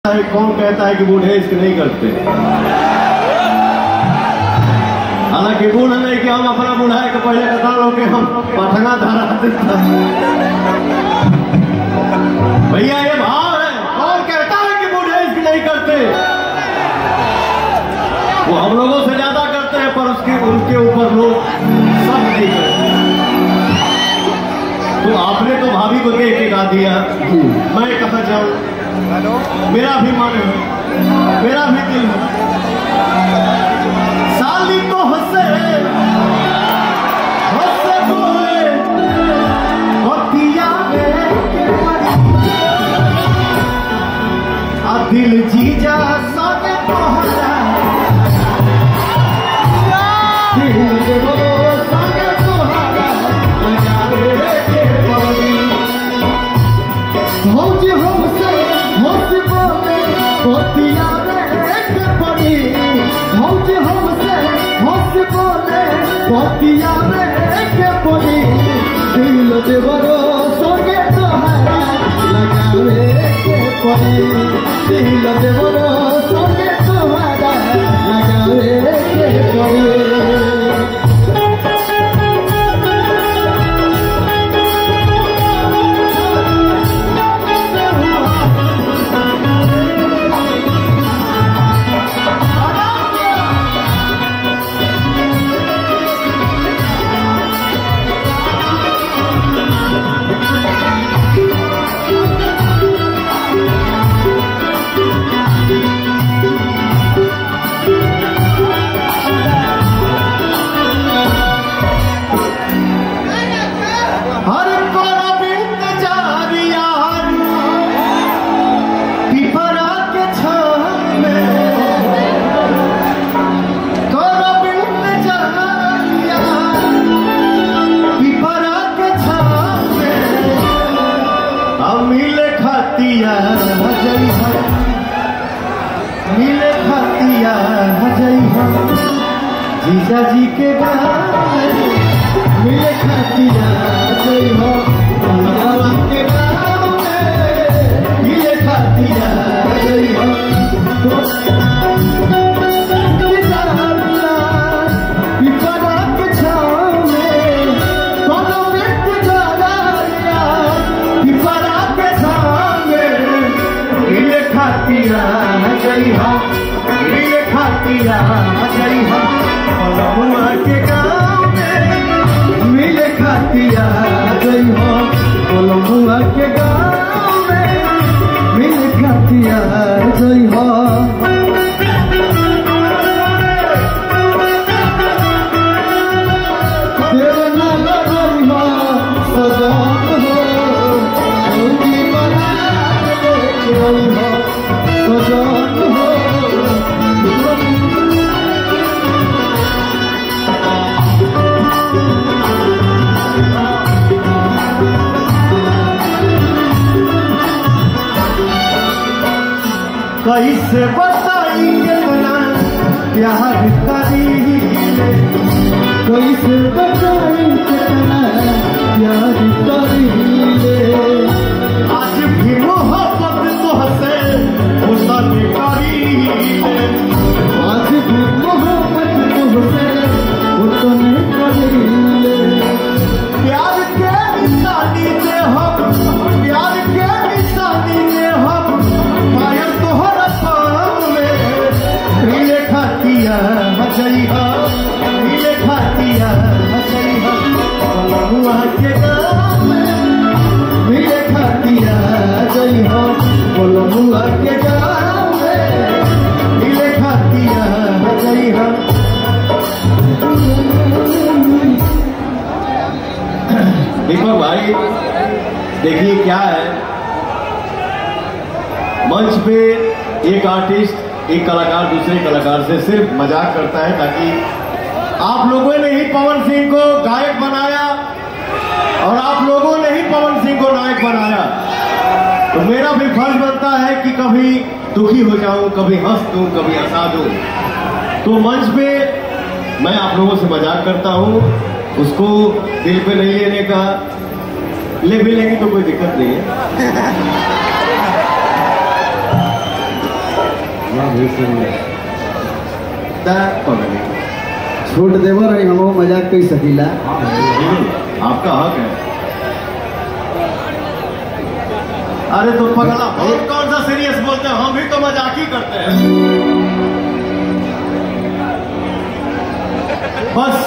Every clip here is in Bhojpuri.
कौन कहता है कि बूढ़े इश्क नहीं करते? हालांकि बूढ़ नहीं कि हम अपना बुढ़ाए के पहले कथा लोग के हम पठना धारा देता। भैया ये भाव है, कौन कहता है कि बूढ़े इश्क नहीं करते? वो हम लोगों से ज्यादा करते हैं, पर उनके ऊपर लोग सब नहीं करते। तो आपने तो भाभी को देख के गा दिया, मैं कहा जाऊं? मेरा भी मन है, मेरा भी दिल है। साली तो हंसे हंसे बोले दिल जीजा सागे तोहरा सागे तोहरा भौजी हमसे हंस बोले बतिया के पड़ी। भौजी हमसे हंस बोले बतिया के पड़ी। दिल देवरो सोगे तोहरा लगावे के पड़ी। दिल देवरो सोगे तोहरा लगावे के पड़ी। जीजा जी के गाँव मिले खातिया जय हो। भगवान के गाँव में मिले खातिया जय हो। पिपरा के छाँव में कोनो व्यक्ति जगाया। पिपरा के छाँव में मिले खातिया जय हो। मिले खातिया जय हो। पलमुआ के गाँव में मिले खातिया जय हो। पलमुआ के गाँव में मिले खातिया जय हो। देवना लगई हो सजात हो। होली बना के रही हो सजात हो। कैसे बताई कितना प्यार करीले। कैसे बताई कितना प्यार करीले। आज भी मोहब्बत तुहसे हुस्न करीले। आज भी मोहब्बत तुहसे हुस्न करीले। प्यार के निशानी से हम, प्यार के निशानी से हम कायल तोहरा सामने मिले खातिया जय हो। मिले खातिया जय हो। पलमुआ के गाँव में मिले खातिया जय हो। पलमुआ के गाँव में मिले खातिया जय हो। दीपक भाई देखिए क्या है, मंच पे एक आर्टिस्ट, एक कलाकार दूसरे कलाकार से सिर्फ मजाक करता है, ताकि आप लोगों ने ही पवन सिंह को गायक बनाया और आप लोगों ने ही पवन सिंह को नायक बनाया। तो मेरा भी फर्ज बनता है कि कभी दुखी हो जाऊं, कभी हंस दूं, कभी हंसा दूं। तो मंच पे मैं आप लोगों से मजाक करता हूं, उसको दिल पे नहीं लेने का। ले भी लेंगे तो कोई दिक्कत नहीं है। छोट देवर है, हम मजाक कई सकीला। आपका हक है। अरे तो पगला बहुत कौन सा सीरियस बोलते हैं, हम भी तो मजाक ही करते हैं। बस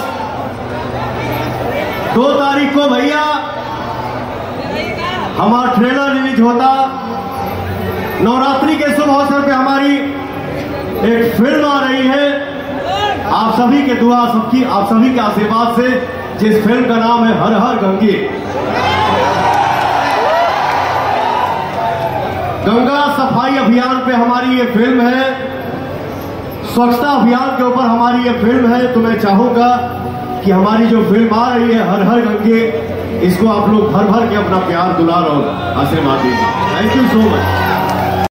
2 तारीख को भैया हमारा ट्रेलर रिलीज होता। नवरात्रि के शुभ अवसर पे हमारी एक फिल्म आ रही है। आप सभी के दुआ, आप सभी के आशीर्वाद से, जिस फिल्म का नाम है हर हर गंगे। गंगा सफाई अभियान पे हमारी ये फिल्म है, स्वच्छता अभियान के ऊपर हमारी ये फिल्म है। तो मैं चाहूंगा कि हमारी जो फिल्म आ रही है हर हर गंगे, इसको आप लोग भर भर के अपना प्यार, दुलार और आशीर्वाद दीजिए। Thank you so much.